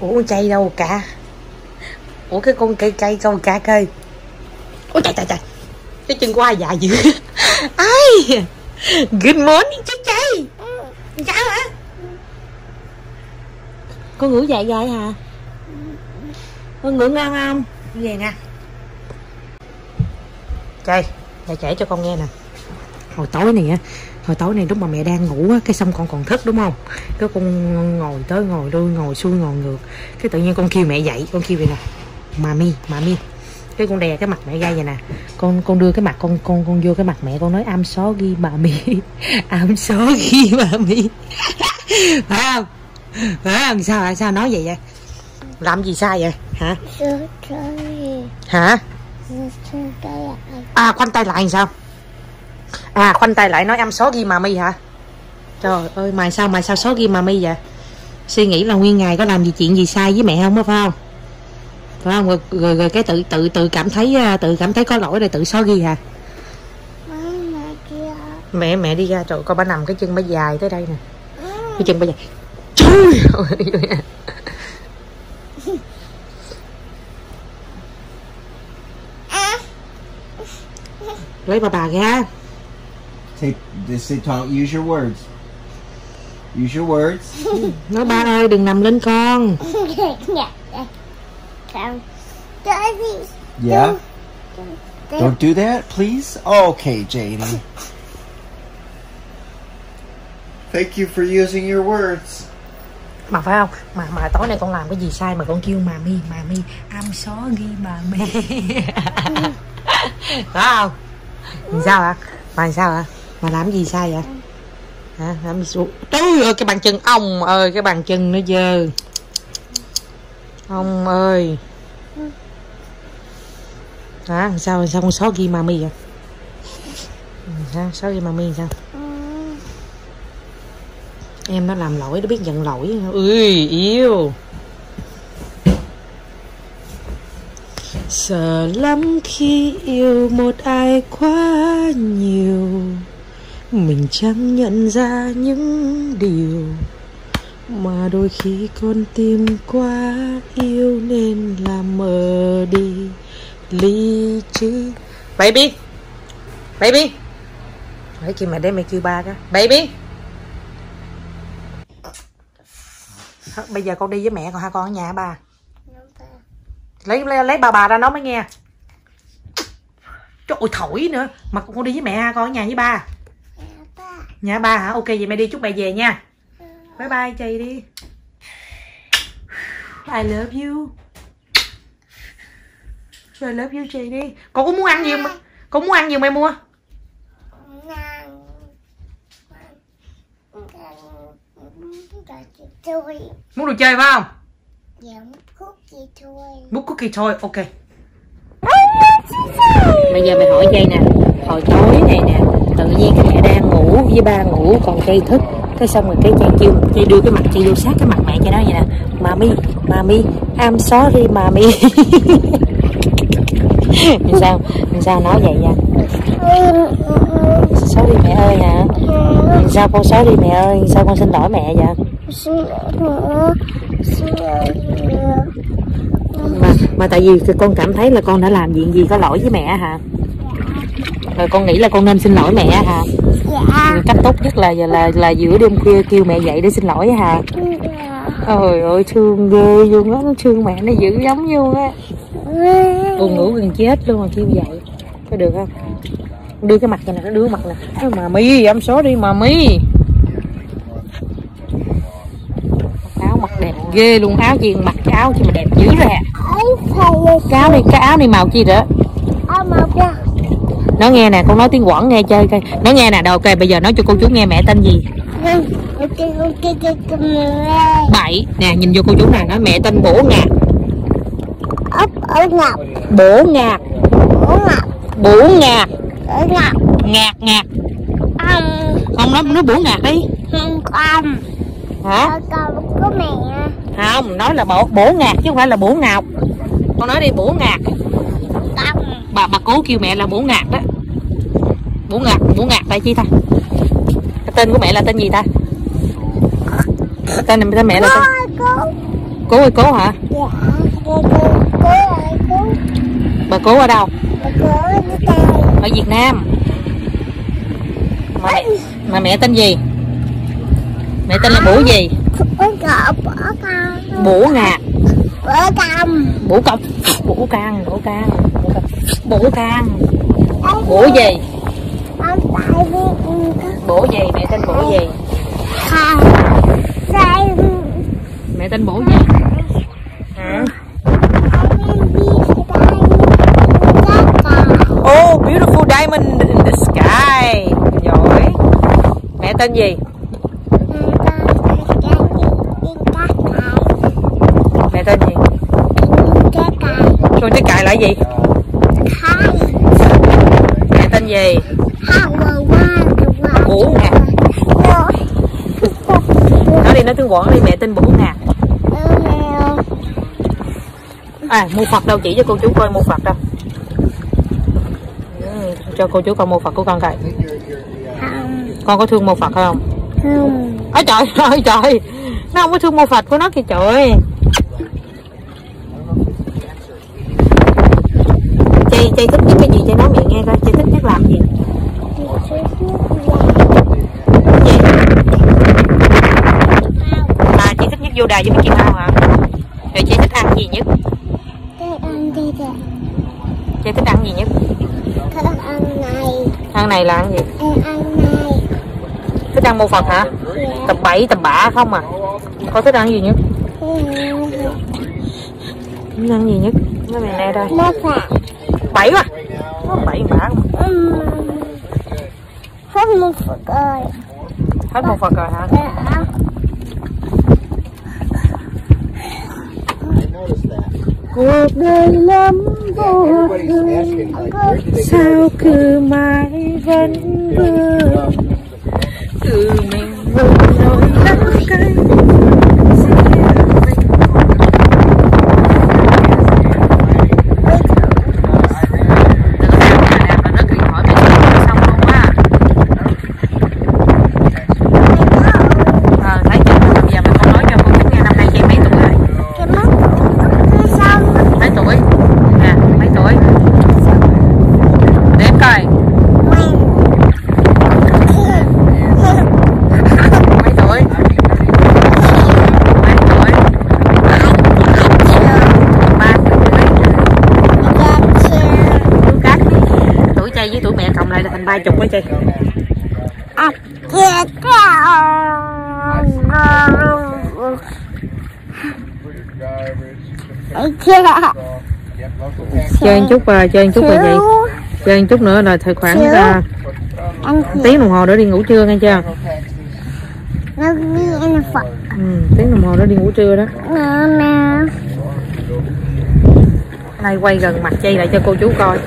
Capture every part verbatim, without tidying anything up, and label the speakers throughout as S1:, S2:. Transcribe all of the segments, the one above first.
S1: Ủa con chay đâu cả? Ủa cái con cây cây con cá cây. Ôi trời trời trời, cái chân của ai dài dữ. Ai? Good morning cháu chay. Sao hả? Con ngủ dài dài hả? Con ngủ ngon không? Về nè Chay, mẹ kể cho con nghe nè. Hồi tối này á, hồi tối này lúc mà mẹ đang ngủ á, cái xong con còn thức đúng không? Cái con ngồi tới ngồi đuôi, ngồi xuôi ngồi ngược. Cái tự nhiên con kêu mẹ dậy, con kêu vậy nè. Mami, mami. Cái con đè cái mặt mẹ ra vậy nè. Con con đưa cái mặt con con con vô cái mặt mẹ, con nói I'm sorry mami. I'm sorry mami. Phải không? Phải không? Sao lại sao nói vậy vậy? Làm gì sai vậy? Hả? Hả? À khoanh tay lại làm sao? À khoanh tay lại nói I'm sorry mami hả? Trời ơi mày sao mày sao sorry mami vậy? Suy nghĩ là nguyên ngày có làm gì chuyện gì sai với mẹ không đó phải không? Phải không? Rồi, rồi, rồi cái tự tự tự cảm thấy tự cảm thấy có lỗi rồi tự sorry hả? Mẹ mẹ đi ra, trời coi bà nằm cái chân bà dài tới đây nè. Cái chân bà dài. Trời ơi. Lấy bà bà ra.
S2: Say, say talk, use your words. Use your words.
S1: Nói ba ơi đừng nằm lên con.
S2: Yeah. Don't do that, please. Okay, Janie. Thank you for using your words.
S1: Mà phải không? Mà mà tối nay con làm cái gì sai mà con kêu mami, mami, I'm sorry mami. Phải không? Sao hả? Mà sao hả? Mà làm cái gì sai vậy? Hả? Làm gì xuống? Trời ơi cái bàn chân ông ơi, cái bàn chân nó dơ. Ông ơi. Hả? Sao sao con sorry mami vậy? Sao sorry mami sao? Em nó làm lỗi, nó biết nhận lỗi. Ui yêu. Sợ lắm khi yêu một ai quá nhiều, mình chẳng nhận ra những điều mà đôi khi con tim quá yêu nên làm mờ đi lý trí. Baby, baby, để kêu mẹ để mẹ kêu ba cái. Baby. Bây giờ con đi với mẹ còn hai con ở nhà hả ba? Lấy lấy, lấy bà bà ra nói mới nghe. Trời ơi thổi nữa. Mà con đi với mẹ ha, con ở nhà với ba. Nhà ba hả? Ok vậy mẹ đi chúc mẹ về nha. Bye bye chị đi. I love you. I love you chị đi. Con có muốn ăn gì không? Con muốn ăn gì mẹ mua? Muốn đồ chơi phải không?
S3: Dạ, múc cookie thôi.
S1: Múc cookie thôi, ok. Bây giờ mày hỏi Chay nè. Hồi tối này nè, tự nhiên cái mẹ đang ngủ với ba ngủ, còn Chay thức. Cái xong rồi cái Chay kêu, Chay đưa cái mặt Chay vô sát cái mặt mẹ cho nó vậy nè. Mami, mami, I'm sorry mami. Sao? Sao nói vậy nha? Sorry mẹ ơi hả? Sao con sorry mẹ ơi? Sao con xin lỗi mẹ vậy? Mà, mà tại vì con cảm thấy là con đã làm chuyện gì có lỗi với mẹ hả? Rồi con nghĩ là con nên xin lỗi mẹ hả? Dạ. Cách tốt nhất là là là, là giữa đêm khuya kêu mẹ dậy để xin lỗi hả? Dạ. Ôi ơi thương ghê luôn á, nó thương mẹ nó dữ giống như á. Con ngủ gần chết luôn mà kêu dậy. Có được không? Đưa cái mặt này nè, nó đưa mặt nè. Mà mi, I'm sorry mà mi. Áo mặc đẹp ghê luôn, áo gì mặc cái áo gì mà đẹp dữ rồi à. Cái áo này, cái áo này màu chi rồi?
S3: Áo màu kia.
S1: Nó nghe nè, con nói tiếng Quảng nghe chơi coi. Nó nghe nè, đâu ok bây giờ nói cho cô chú nghe mẹ tên gì?
S3: Ok ok ok.
S1: Bảy nè, nhìn vô cô chú nè, nói mẹ tên Bổ Ngạc.
S3: Ấp ở Ngọc.
S1: Bổ Ngạc.
S3: Bổ Ngọc.
S1: Bổ Ngạc.
S3: Ở Ngọc.
S1: Ngạc Ngạc.
S3: Không.
S1: Không nói nói Bổ Ngạc đi.
S3: Không con.
S1: Hả?
S3: Con của mẹ.
S1: Không, nói là Bổ Bổ Ngạc chứ không phải là Bổ Ngọc. Con nói đi Bổ Ngạc.
S3: Con.
S1: Bà bà cố kêu mẹ là Bổ Ngạc đó. Bổ Ngạc, Bổ Ngạc tại chi ta? Cái tên của mẹ là tên gì ta? Tên này tên mẹ là tên.
S3: Cô.
S1: Cố ơi cố hả?
S3: Dạ. Cố ơi cố.
S1: Bà Cố ở đâu?
S3: Bà Cố ở đây.
S1: Ở Việt Nam. Mà mẹ, mà mẹ tên gì? Mẹ tên là Bủ gì?
S3: Bố cọ bố con.
S1: Bủ Ngạc.
S3: Bố cầm.
S1: Bủ Công. Bủ Can. Bủ Can. Bủ Can. Bủ gì?
S3: Ông tại vì
S1: Bủ gì? Mẹ tên Bủ gì?
S3: à, sai
S1: Mẹ tên Bủ gì? Hả? Oh, beautiful diamond in the sky. Giỏi. Mẹ tên gì? Mẹ tên gì? Con trái cài là gì? Mẹ tên gì? Bủ Ngạc. Nói đi, nói tiếng Quảng đi. Mẹ tên Bủ Ngạc. À, mua Phật đâu, chỉ cho cô chú coi mua Phật đâu. Ừ, cho cô chú coi mua Phật của con coi. Con có thương mua Phật không?
S3: Không.
S1: Ôi trời ơi trời, nó không có thương mua Phật của nó kìa trời ơi. Chị, chị thích nhất cái gì? Chị nói mẹ nghe coi, chị thích nhất làm gì? Gì? À, chị thích nhất vô đài với mấy chị Mau hả? Rồi chị thích ăn gì nhất? Chị thích ăn gì nhất?
S3: Thích ăn này.
S1: Ăn này là ăn gì?
S3: Em ăn này.
S1: Thích ăn mô Phật hả? Tập bậy tập bạ không à? Con thích ăn gì nhất? Thích ăn gì nhất? Nói mẹ nè đây.
S3: Mô Phật.
S1: Bậy quá. Bậy bạ không?
S3: Hết mô Phật rồi.
S1: Hết mô Phật rồi hả?
S3: Dạ.
S1: Cuộc đời lắm vô thường, sao cứ mãi vẫn vương, từ mình một nỗi đắng cay. Với tuổi mẹ cộng lại là thành ba chục đó chị.
S3: À, thiệt
S1: chơi một chút và chơi một chút là gì? Chơi một chút nữa là thời khoảng uh, tiếng đồng hồ nữa đi ngủ trưa nghe chưa? Ừ, tiếng đồng hồ nữa đi ngủ trưa đó. Nay quay gần mặt chay lại cho cô chú coi.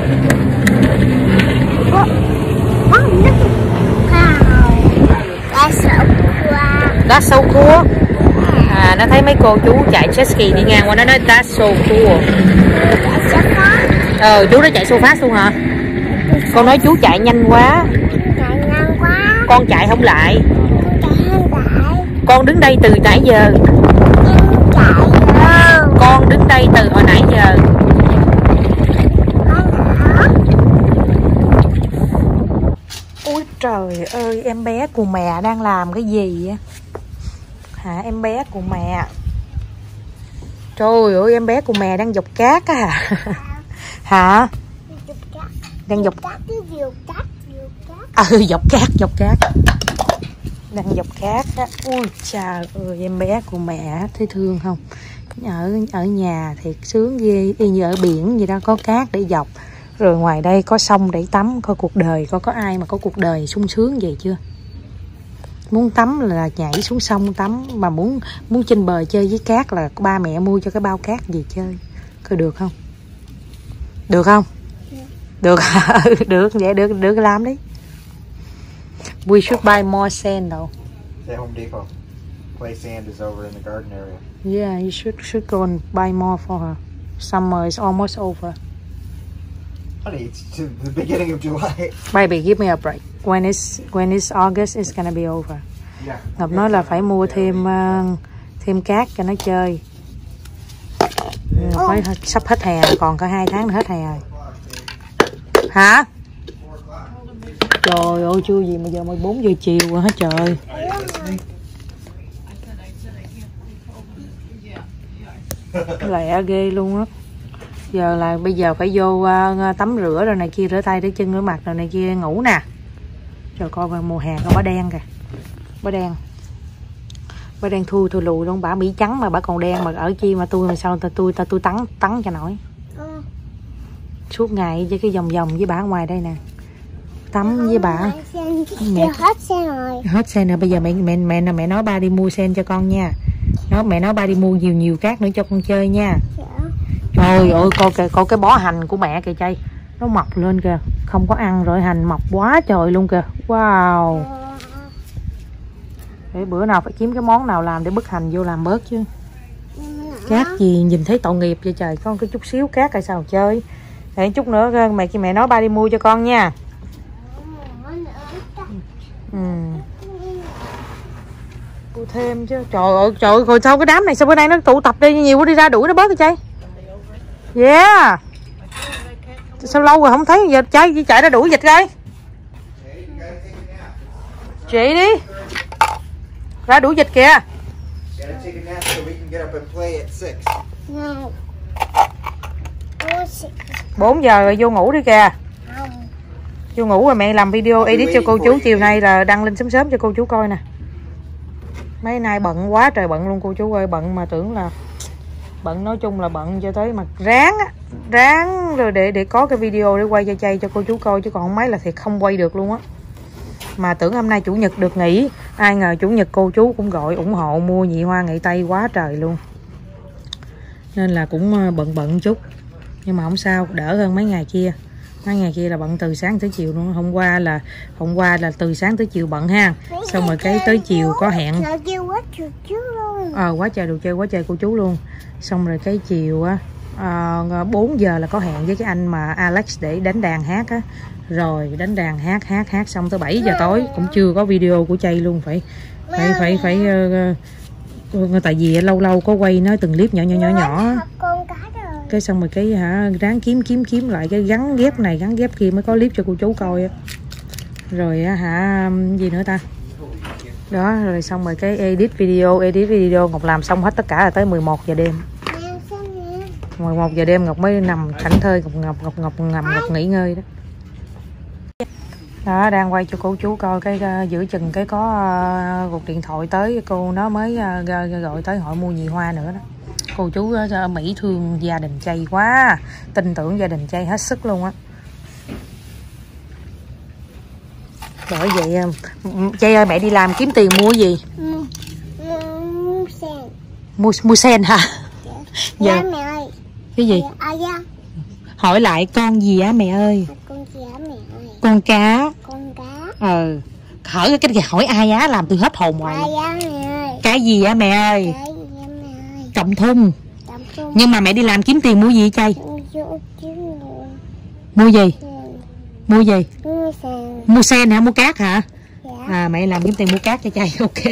S1: That's so cool. À, nó thấy mấy cô chú chạy jet ski đi ngang qua nó nói that's so cool. Ờ, chú nó chạy so fast luôn hả? Con nói chú chạy nhanh quá.
S3: Chạy nhanh quá.
S1: Con chạy không lại.
S3: Con chạy không lại.
S1: Con đứng đây từ nãy giờ.
S3: Em chạy rồi.
S1: Con đứng đây từ hồi nãy giờ. Ôi trời ơi, em bé của mẹ đang làm cái gì vậy? Hả, em bé của mẹ. Trời ơi, em bé của mẹ đang dọc cát à. Hả? Đang dọc cát. Ừ, dọc cát, dọc cát. Đang dọc cát á. Ôi trời ơi, em bé của mẹ thấy thương không? Ở ở nhà thiệt sướng ghê, y như ở biển vậy đó, có cát để dọc. Rồi ngoài đây có sông để tắm, có cuộc đời, có có ai mà có cuộc đời sung sướng vậy chưa? Muốn tắm là nhảy xuống sông tắm, mà muốn muốn trên bờ chơi với cát là ba mẹ mua cho cái bao cát gì chơi. Coi được không? Được không? Được. Được, được vậy được, được làm đi. We should buy more sand though.
S2: At Home Depot. Clay sand is over in the garden area.
S1: Yeah, you should should go and buy more for her. Summer is almost over.
S2: Honey, it's to the beginning of July.
S1: Baby, give me a break. When it's when it's August, it's gonna be over.
S2: Yeah.
S1: Ngọc nói là phải mua thêm uh, thêm cát cho nó chơi. Mới sắp hết hè rồi, còn có hai tháng nữa hết hè rồi. Hả? Trời ơi, chưa gì mà giờ mười bốn giờ chiều rồi hết trời. Lẹ ghê luôn á. Giờ là bây giờ phải vô uh, tắm rửa rồi này kia, rửa tay rửa chân rửa mặt rồi này kia, ngủ nè. Trời, coi vào mùa hè có bá đen kìa. Bá đen. Bá đen thui thui lùi luôn, bả Mỹ trắng mà bả còn đen, mà ở chi mà tôi mà sao ta tôi ta tôi tắn tắn cho nổi.
S3: Ừ.
S1: Suốt ngày với cái vòng vòng với bả ngoài đây nè. Tắm với bả.
S3: Mẹ hết sen rồi.
S1: Hết sen rồi, bây giờ mẹ mẹ mẹ mẹ nói ba đi mua sen cho con nha. Nó mẹ nói ba đi mua nhiều nhiều cát nữa cho con chơi nha.
S3: Dạ.
S1: Trời ơi, coi kìa, coi cái bó hành của mẹ kìa Chay. Nó mọc lên kìa, không có ăn rồi hành mọc quá trời luôn kìa. Wow. Để bữa nào phải kiếm cái món nào làm để bứt hành vô làm bớt chứ. Cát gì nhìn thấy tội nghiệp vậy trời, con cái chút xíu cát là sao chơi. Để chút nữa mẹ mẹ nói ba đi mua cho con nha. Ừ. Mua thêm chứ. Trời ơi, trời ơi, rồi sao cái đám này sao bữa nay nó tụ tập đi nhiều quá, đi ra đuổi nó bớt đi Chay. Yeah. Sao lâu rồi không thấy giờ Chay chỉ chạy ra đuổi vịt coi. Chị đi. Ra đuổi vịt kìa. bốn giờ rồi, vô ngủ đi kìa. Vô ngủ rồi mẹ làm video edit cho cô chú chiều nay là đăng lên sớm sớm cho cô chú coi nè. Mấy nay bận quá trời bận luôn cô chú ơi, bận mà tưởng là bận, nói chung là bận cho tới mà ráng á, ráng rồi để để có cái video để quay cho Chay cho cô chú coi, chứ còn không mấy là thiệt không quay được luôn á. Mà tưởng hôm nay chủ nhật được nghỉ, ai ngờ chủ nhật cô chú cũng gọi ủng hộ mua nhị hoa nghệ tây quá trời luôn, nên là cũng bận bận chút, nhưng mà không sao, đỡ hơn mấy ngày kia. Mấy ngày kia là bận từ sáng tới chiều luôn. Hôm qua là hôm qua là từ sáng tới chiều bận ha, xong rồi cái tới chiều có hẹn. Ờ, quá trời đồ chơi, quá trời cô chú luôn. Xong rồi cái chiều á, à, bốn giờ là có hẹn với cái anh mà Alex để đánh đàn hát á. Rồi đánh đàn hát hát hát xong tới bảy giờ tối cũng chưa có video của Chay luôn. Phải phải phải phải uh, uh, tại vì lâu lâu có quay nói từng clip nhỏ nhỏ nhỏ nhỏ. Cái xong rồi cái hả, ráng kiếm kiếm kiếm lại cái gắn ghép này gắn ghép kia mới có clip cho cô chú coi á. Rồi á hả, gì nữa ta. Đó, rồi xong rồi cái edit video, edit video Ngọc làm xong hết tất cả là tới mười một giờ đêm. mười một giờ đêm Ngọc mới nằm thảnh thơi, Ngọc Ngọc Ngọc Ngọc nằm Ngọc nghỉ ngơi đó. Đó, đang quay cho cô chú coi cái uh, giữa chừng cái có uh, cuộc điện thoại tới, cô nó mới uh, gọi tới hỏi mua nhị hoa nữa đó. Cô chú ở uh, Mỹ thương gia đình Chay quá, tin tưởng gia đình Chay hết sức luôn á. Bởi vậy Chay ơi, mẹ đi làm kiếm tiền mua gì?
S3: Mua, mua sen.
S1: Mua, mua sen hả?
S3: Dạ,
S1: giờ
S3: mẹ ơi.
S1: Cái gì?
S3: À, dạ.
S1: Hỏi lại con gì á mẹ ơi?
S3: Con gì á mẹ ơi?
S1: Con cá.
S3: Con cá.
S1: Ừ. Hỏi cái gì hỏi ai á, làm tôi hết hồn ngoài.
S3: À, dạ mẹ ơi.
S1: Cái gì á mẹ ơi?
S3: Cái gì á mẹ ơi?
S1: Trọng thun.
S3: Trọng thun.
S1: Nhưng mà mẹ đi làm kiếm tiền mua gì Chay? Mua gì? Mua gì?
S3: Mua sen.
S1: Mua sen hả? Mua cát hả?
S3: Dạ.
S1: À, mẹ làm kiếm tiền mua cát cho Chay. Ok.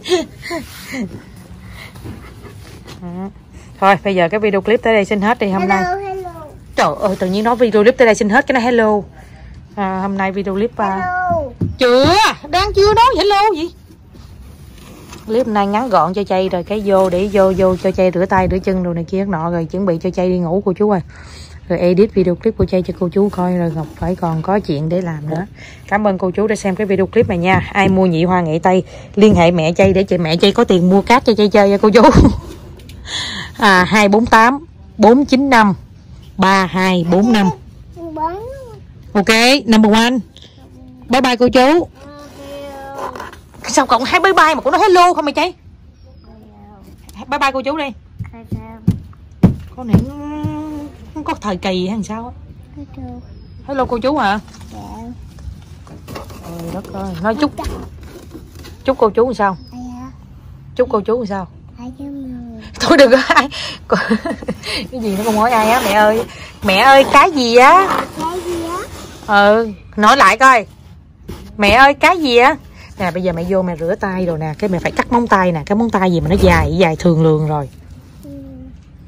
S1: À. Thôi bây giờ cái video clip tới đây xin hết đi hôm nay.
S3: Hello, hello.
S1: Trời ơi, tự nhiên nói video clip tới đây xin hết cái nó hello. À, hôm nay video clip à... chưa, đang chưa nói hello gì. Clip này ngắn gọn cho Chay rồi cái vô để vô vô cho Chay rửa tay rửa chân rồi này kia nọ, rồi chuẩn bị cho Chay đi ngủ cô chú ơi. Rồi edit video clip của Chay cho cô chú coi, rồi Ngọc phải còn có chuyện để làm nữa. Cảm ơn cô chú đã xem cái video clip này nha. Ai mua nhị hoa nghệ tây liên hệ mẹ Chay để chị mẹ Chay có tiền mua cát cho Chay chơi nha cô chú. À, hai bốn tám bốn chín năm ba hai bốn năm. Ok, number one. Bye bye cô chú. Sao cậu hay bye bye mà cô nói hello không mày Chay? Bye bye cô chú đi. Con này nó có thời kỳ hay sao á? Hello cô chú hả?
S3: Dạ.
S1: Trời đất ơi, nói chúc chúc cô chú làm sao? Chúc cô chú làm sao? Thôi đừng có ai. Cái gì nó không hỏi ai á mẹ ơi. Mẹ ơi cái gì á?
S3: Cái gì á?
S1: Ừ, nói lại coi. Mẹ ơi cái gì á? Nè bây giờ mẹ vô mẹ rửa tay rồi nè, cái mẹ phải cắt móng tay nè, cái móng tay gì mà nó dài dài thường lường rồi.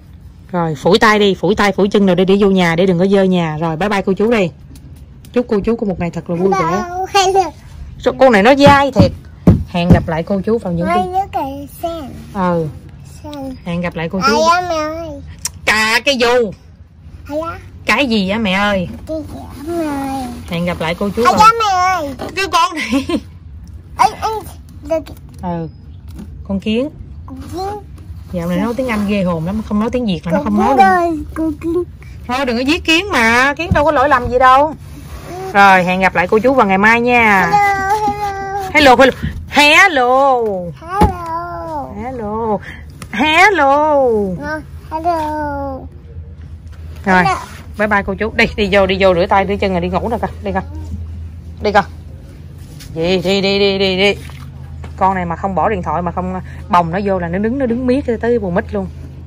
S1: Rồi phủi tay đi, phủi tay phủi chân rồi để đi vô nhà để đừng có dơ nhà. Rồi bye bye cô chú đi. Chúc cô chú có một ngày thật là vui vẻ. Sao con này nó dai thiệt. Hẹn gặp lại cô chú vào những cái ừ. Hẹn gặp lại cô chú.
S3: Mẹ ơi.
S1: Cà cái dù. Cái gì á mẹ ơi? Hẹn gặp lại cô chú vào...
S3: mẹ ơi.
S1: Cái con này.
S3: Anh anh
S1: ừ. Con kiến. Dạo này nói tiếng Anh ghê hồn lắm, không nói tiếng Việt là nó không nói luôn. Thôi đừng có giết kiến mà, kiến đâu có lỗi lầm gì đâu. Rồi hẹn gặp lại cô chú vào ngày mai nha. Hello hello hello hello hello hello hello. Rồi bye bye cô chú. Đi đi vô đi vô rửa tay rửa chân rồi đi ngủ rồi coi. Đi coi. Đi coi. Đi đi đi đi đi đi. Con này mà không bỏ điện thoại mà không bồng nó vô là nó đứng nó đứng miết tới bù mít luôn.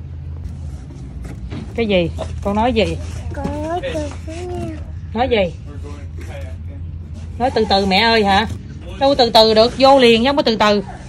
S1: Cái gì? Con nói gì?
S3: Con nói từ từ.
S1: Nói gì? Nói từ từ mẹ ơi hả? Đâu từ từ được, vô liền chứ không có từ từ.